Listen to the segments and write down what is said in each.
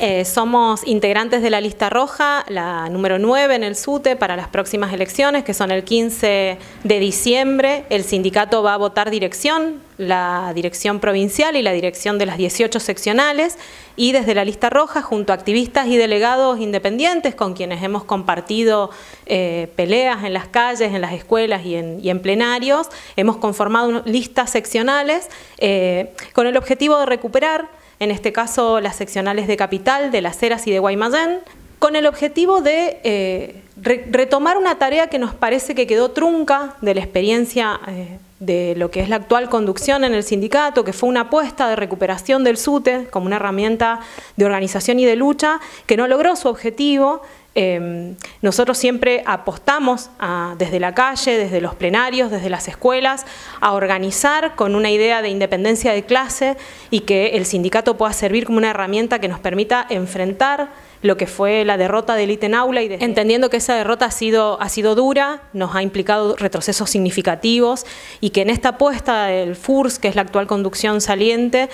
Somos integrantes de la lista roja, la número 9 en el SUTE para las próximas elecciones, que son el 15 de diciembre. El sindicato va a votar dirección, la dirección provincial y la dirección de las 18 seccionales, y desde la lista roja, junto a activistas y delegados independientes con quienes hemos compartido peleas en las calles, en las escuelas y en plenarios, hemos conformado listas seccionales con el objetivo de recuperar, en este caso las seccionales de Capital, de Las Heras y de Guaymallén, con el objetivo de retomar una tarea que nos parece que quedó trunca de la experiencia de lo que es la actual conducción en el sindicato, que fue una apuesta de recuperación del SUTE como una herramienta de organización y de lucha que no logró su objetivo. Nosotros siempre apostamos desde la calle, desde los plenarios, desde las escuelas, a organizar con una idea de independencia de clase y que el sindicato pueda servir como una herramienta que nos permita enfrentar lo que fue la derrota del ITE en aula, y entendiendo que esa derrota ha sido dura, nos ha implicado retrocesos significativos, y que en esta apuesta del FURS, que es la actual conducción saliente,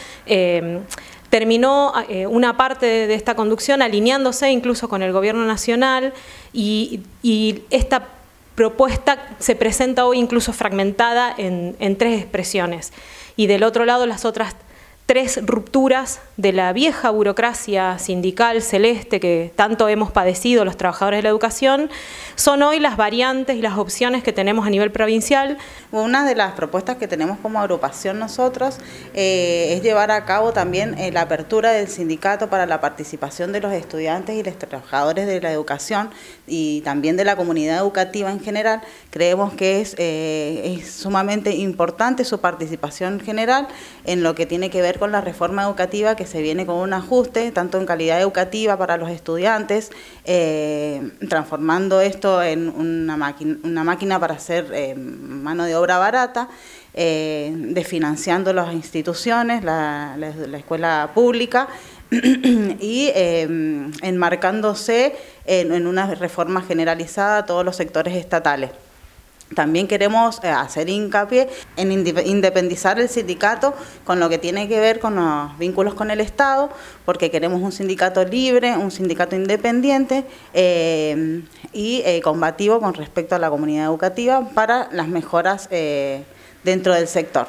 terminó una parte de esta conducción alineándose incluso con el gobierno nacional, y esta propuesta se presenta hoy incluso fragmentada en 3 expresiones. Y del otro lado, las otras 3 rupturas de la vieja burocracia sindical celeste que tanto hemos padecido los trabajadores de la educación son hoy las variantes y las opciones que tenemos a nivel provincial. Una de las propuestas que tenemos como agrupación nosotros es llevar a cabo también la apertura del sindicato para la participación de los estudiantes y los trabajadores de la educación y también de la comunidad educativa en general. Creemos que es sumamente importante su participación general en lo que tiene que ver con la reforma educativa, que se viene con un ajuste tanto en calidad educativa para los estudiantes, transformando esto en una máquina para hacer mano de obra barata, desfinanciando las instituciones, la escuela pública, y enmarcándose en una reforma generalizada a todos los sectores estatales. También queremos hacer hincapié en independizar el sindicato con lo que tiene que ver con los vínculos con el Estado, porque queremos un sindicato libre, un sindicato independiente y combativo con respecto a la comunidad educativa para las mejoras dentro del sector.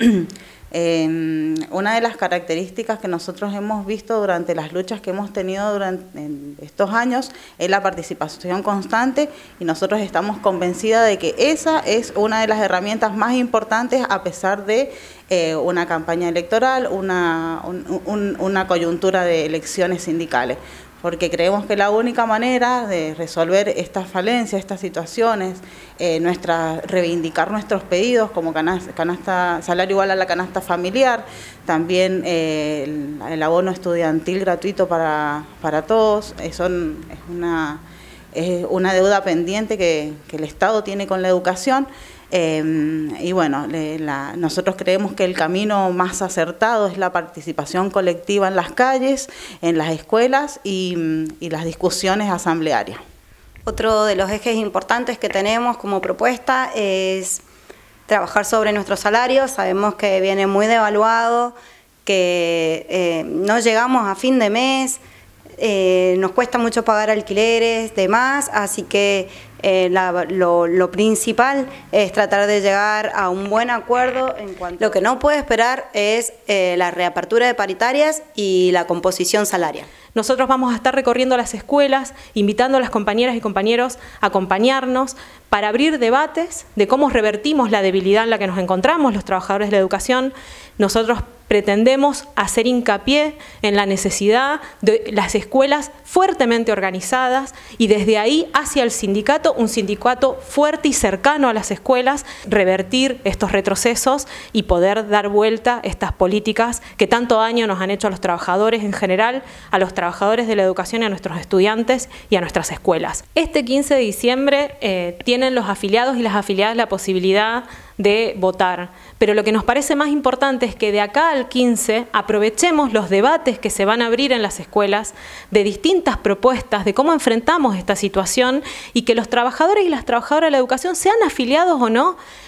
Una de las características que nosotros hemos visto durante las luchas que hemos tenido durante estos años es la participación constante, y nosotros estamos convencidas de que esa es una de las herramientas más importantes a pesar de una campaña electoral, una coyuntura de elecciones sindicales. Porque creemos que la única manera de resolver estas falencias, estas situaciones, reivindicar nuestros pedidos como salario igual a la canasta familiar, también el abono estudiantil gratuito para todos, es una deuda pendiente que el Estado tiene con la educación. Y bueno, nosotros creemos que el camino más acertado es la participación colectiva en las calles, en las escuelas y las discusiones asamblearias. Otro de los ejes importantes que tenemos como propuesta es trabajar sobre nuestros salarios. Sabemos que viene muy devaluado, que no llegamos a fin de mes, nos cuesta mucho pagar alquileres, demás, así que lo principal es tratar de llegar a un buen acuerdo. Lo que no puede esperar es la reapertura de paritarias y la composición salarial. Nosotros vamos a estar recorriendo las escuelas, invitando a las compañeras y compañeros a acompañarnos para abrir debates de cómo revertimos la debilidad en la que nos encontramos los trabajadores de la educación. Nosotros pretendemos hacer hincapié en la necesidad de las escuelas fuertemente organizadas y desde ahí hacia el sindicato, un sindicato fuerte y cercano a las escuelas, revertir estos retrocesos y poder dar vuelta a estas políticas que tanto daño nos han hecho a los trabajadores en general, a los trabajadores de la educación y a nuestros estudiantes y a nuestras escuelas. Este 15 de diciembre tienen los afiliados y las afiliadas la posibilidad de votar, pero lo que nos parece más importante es que de acá al 15 aprovechemos los debates que se van a abrir en las escuelas de distintas propuestas de cómo enfrentamos esta situación, y que los trabajadores y las trabajadoras de la educación, sean afiliados o no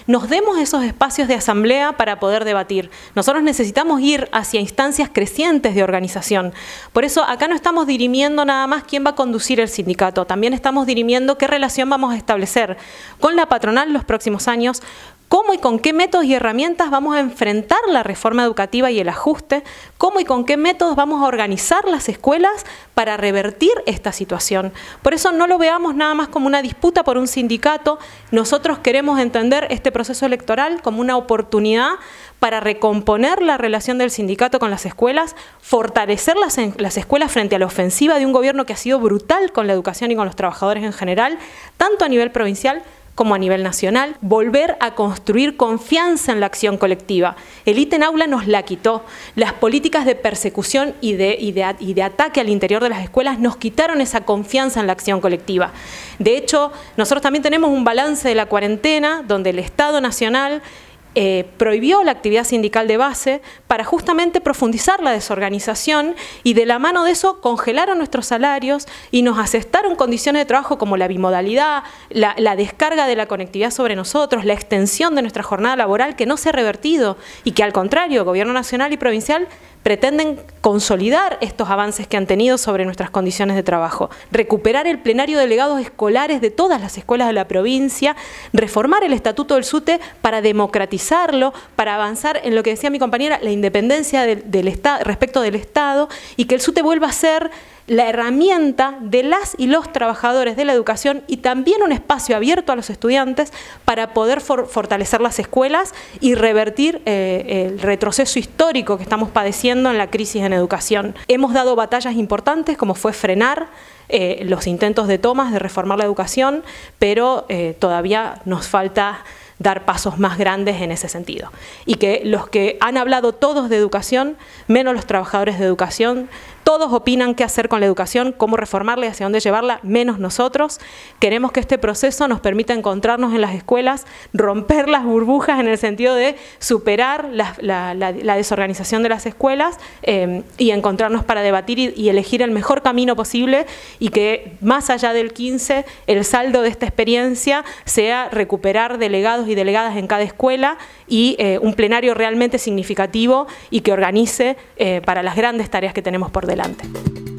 nos demos esos espacios de asamblea para poder debatir. Nosotros necesitamos ir hacia instancias crecientes de organización. Por eso acá no estamos dirimiendo nada más quién va a conducir el sindicato, también estamos dirimiendo qué relación vamos a establecer con la patronal en los próximos años, cómo y con qué métodos y herramientas vamos a enfrentar la reforma educativa y el ajuste, cómo y con qué métodos vamos a organizar las escuelas para revertir esta situación. Por eso no lo veamos nada más como una disputa por un sindicato. Nosotros queremos entender este proceso electoral como una oportunidad para recomponer la relación del sindicato con las escuelas, fortalecer las escuelas frente a la ofensiva de un gobierno que ha sido brutal con la educación y con los trabajadores en general, tanto a nivel provincial como a nivel nacional, volver a construir confianza en la acción colectiva. El ítem aula nos la quitó. Las políticas de persecución y de ataque al interior de las escuelas nos quitaron esa confianza en la acción colectiva. De hecho, nosotros también tenemos un balance de la cuarentena donde el Estado Nacional prohibió la actividad sindical de base para justamente profundizar la desorganización y de la mano de eso congelaron nuestros salarios y nos asestaron condiciones de trabajo como la bimodalidad, la descarga de la conectividad sobre nosotros, la extensión de nuestra jornada laboral que no se ha revertido y que al contrario, Gobierno Nacional y Provincial pretenden consolidar estos avances que han tenido sobre nuestras condiciones de trabajo, recuperar el plenario de delegados escolares de todas las escuelas de la provincia, reformar el estatuto del SUTE para democratizarlo, para avanzar en lo que decía mi compañera, la independencia del Estado, respecto del Estado, y que el SUTE vuelva a ser la herramienta de las y los trabajadores de la educación y también un espacio abierto a los estudiantes para poder fortalecer las escuelas y revertir el retroceso histórico que estamos padeciendo en la crisis en educación. Hemos dado batallas importantes como fue frenar los intentos de tomas de reformar la educación, pero todavía nos falta dar pasos más grandes en ese sentido. Y que los que han hablado todos de educación, menos los trabajadores de educación, todos opinan qué hacer con la educación, cómo reformarla y hacia dónde llevarla, menos nosotros. Queremos que este proceso nos permita encontrarnos en las escuelas, romper las burbujas en el sentido de superar la desorganización de las escuelas y encontrarnos para debatir y elegir el mejor camino posible y que más allá del 15, el saldo de esta experiencia sea recuperar delegados y delegadas en cada escuela y un plenario realmente significativo y que organice para las grandes tareas que tenemos por delante.